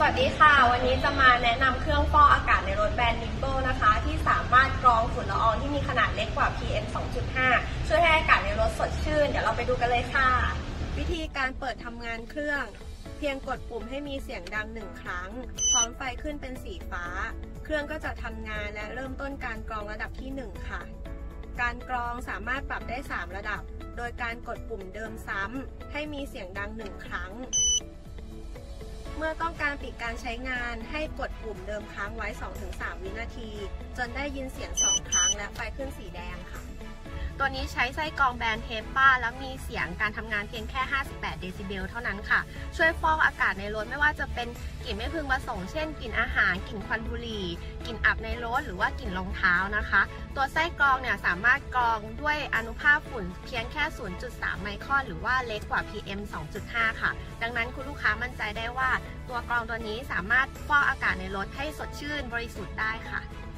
วัสดีค่ะวันนี้จะมาแนะนำเครื่องฟอกอากาศในรถแบรนด์ Nimble นะคะที่สามารถกรองฝุ่นละอองที่มีขนาดเล็กกว่า PM 2.5 ช่วยให้อากาศในรถสดชื่นเดี๋ยวเราไปดูกันเลยค่ะวิธีการเปิดทำงานเครื่องเพียงกดปุ่มให้มีเสียงดัง1ครั้งพร้อมไฟขึ้นเป็นสีฟ้าเครื่องก็จะทำงานและเริ่มต้นการกรองระดับที่1ค่ะการกรองสามารถปรับได้3ระดับโดยการกดปุ่มเดิมซ้ำให้มีเสียงดัง1ครั้งเมื่อต้องการปิดการใช้งานให้กดปุ่มเดิมค้างไว้ 2-3 วินาทีจนได้ยินเสียง2ครั้งและไฟขึ้นสีแดงค่ะตัวนี้ใช้ไส้กรองแบรนด์เฮป้าแล้วมีเสียงการทำงานเพียงแค่58เดซิเบลเท่านั้นค่ะช่วยฟอกอากาศในรถไม่ว่าจะเป็นกลิ่นไม่พึงประสงค์เช่นกลิ่นอาหารกลิ่นควันบุหรี่กลิ่นอับในรถหรือว่ากลิ่นรองเท้านะคะตัวไส้กรองเนี่ยสามารถกรองด้วยอนุภาคฝุ่นเพียงแค่ 0.3 ไมครอนหรือว่าเล็กกว่า PM 2.5 ค่ะดังนั้นคุณลูกค้ามั่นใจได้ว่าตัวกรองตัวนี้สามารถฟอกอากาศในรถให้สดชื่นบริสุทธิ์ได้ค่ะ